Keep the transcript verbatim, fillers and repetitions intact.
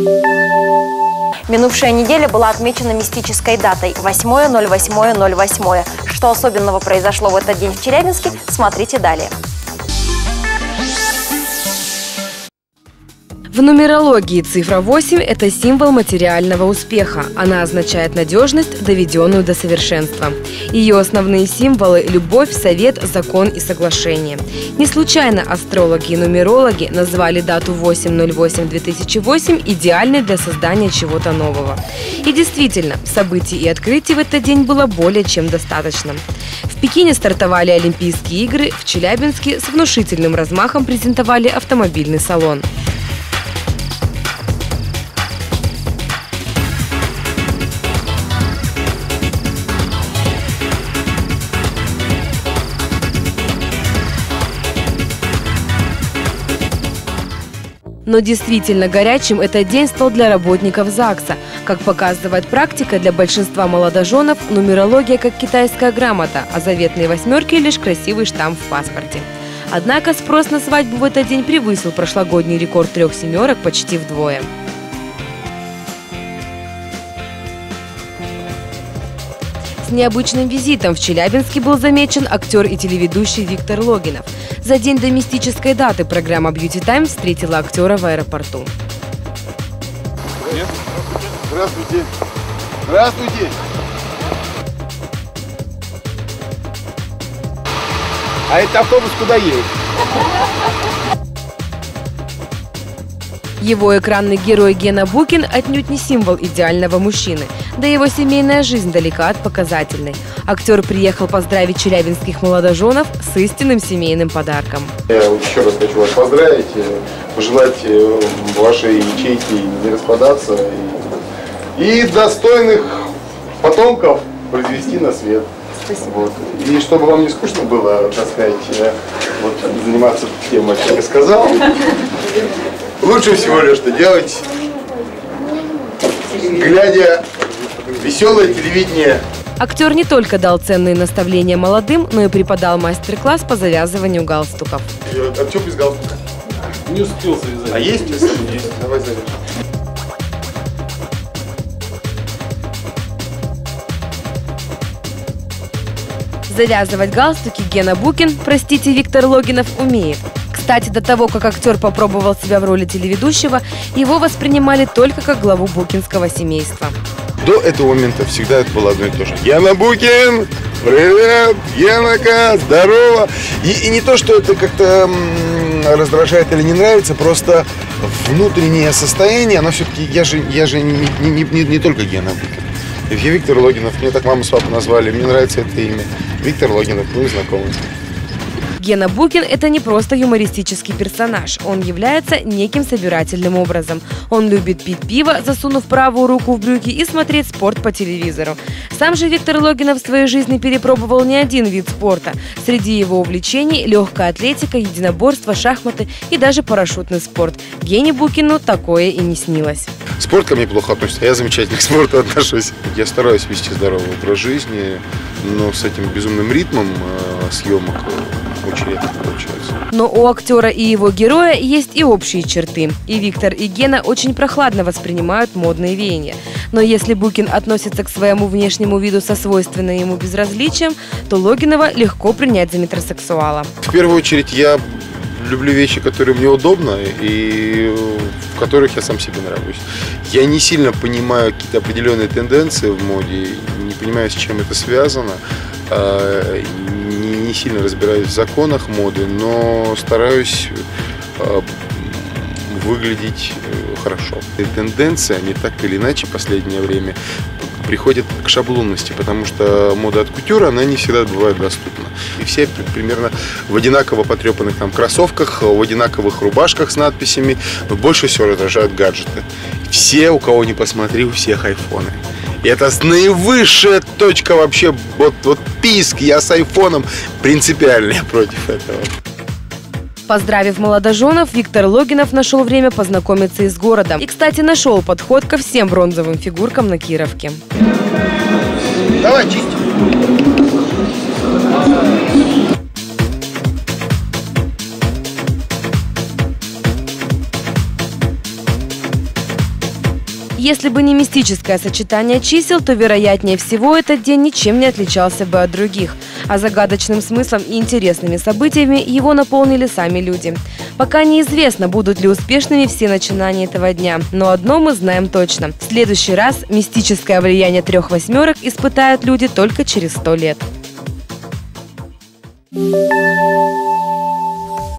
Минувшая неделя была отмечена мистической датой – восьмое ноль восьмое ноль восемь. Что особенного произошло в этот день в Челябинске, смотрите далее. В нумерологии цифра восемь – это символ материального успеха. Она означает надежность, доведенную до совершенства. Ее основные символы – любовь, совет, закон и соглашение. Не случайно астрологи и нумерологи назвали дату восемь ноль восемь две тысячи восемь идеальной для создания чего-то нового. И действительно, событий и открытий в этот день было более чем достаточно. В Пекине стартовали Олимпийские игры, в Челябинске с внушительным размахом презентовали автомобильный салон. Но действительно горячим этот день стал для работников ЗАГСа. Как показывает практика, для большинства молодоженов нумерология как китайская грамота, а заветные восьмерки – лишь красивый штамп в паспорте. Однако спрос на свадьбу в этот день превысил прошлогодний рекорд трех семерок почти вдвое. С необычным визитом в Челябинске был замечен актер и телеведущий Виктор Логинов. За день до мистической даты программа «Бьюти Тайм» встретила актера в аэропорту. Здравствуйте. Здравствуйте. А это автобус куда едет? Его экранный герой Гена Букин отнюдь не символ идеального мужчины, да его семейная жизнь далека от показательной. Актер приехал поздравить челябинских молодоженов с истинным семейным подарком. Я еще раз хочу вас поздравить, пожелать вашей ячейке не распадаться и, и достойных потомков произвести на свет. Спасибо. Вот. И чтобы вам не скучно было, так сказать, вот, заниматься тем, о чем я сказал. Лучше всего лишь что делать, глядя веселое телевидение. Актер не только дал ценные наставления молодым, но и преподал мастер-класс по завязыванию галстуков. А что без галстука? Не успел завязать. А есть? Есть. Давай завяжем. Завязывать галстуки Гена Букин, простите, Виктор Логинов, умеет. Кстати, до того, как актер попробовал себя в роли телеведущего, его воспринимали только как главу букинского семейства. До этого момента всегда это было одно и то же. Гена Букин! Привет! Генака! Здорово! И, и не то, что это как-то раздражает или не нравится, просто внутреннее состояние, оно все-таки, я же, я же не, не, не, не только Гена Букин. Я Виктор Логинов, мне так мама с папой назвали, мне нравится это имя. Виктор Логинов, мы знакомы. Гена Букин – это не просто юмористический персонаж. Он является неким собирательным образом. Он любит пить пиво, засунув правую руку в брюки, и смотреть спорт по телевизору. Сам же Виктор Логинов в своей жизни перепробовал не один вид спорта. Среди его увлечений – легкая атлетика, единоборство, шахматы и даже парашютный спорт. Гене Букину такое и не снилось. Спорт ко мне плохо относится, я замечательно к спорту отношусь. Я стараюсь вести здоровый образ жизни, но с этим безумным ритмом э, съемок очень редко получается. Но у актера и его героя есть и общие черты. И Виктор, и Гена очень прохладно воспринимают модные веяния. Но если Букин относится к своему внешнему виду со свойственным ему безразличием, то Логинова легко принять за метросексуала. В первую очередь я люблю вещи, которые мне удобны и в которых я сам себе нравлюсь. Я не сильно понимаю какие-то определенные тенденции в моде, не понимаю, с чем это связано, не сильно разбираюсь в законах моды, но стараюсь выглядеть хорошо. И тенденции, они так или иначе в последнее время приходят к шаблонности, потому что мода от кутюра, она не всегда бывает доступна. И все примерно в одинаково потрепанных там кроссовках, в одинаковых рубашках с надписями, но больше всего раздражают гаджеты. Все, у кого не посмотри, у всех айфоны. И это наивысшая точка вообще, вот, вот писк, я с айфоном принципиально против этого. Поздравив молодоженов, Виктор Логинов нашел время познакомиться и с городом. И, кстати, нашел подход ко всем бронзовым фигуркам на Кировке. Давай, чисть. Если бы не мистическое сочетание чисел, то, вероятнее всего, этот день ничем не отличался бы от других. А загадочным смыслом и интересными событиями его наполнили сами люди. Пока неизвестно, будут ли успешными все начинания этого дня. Но одно мы знаем точно. В следующий раз мистическое влияние трех восьмерок испытают люди только через сто лет. Thank you.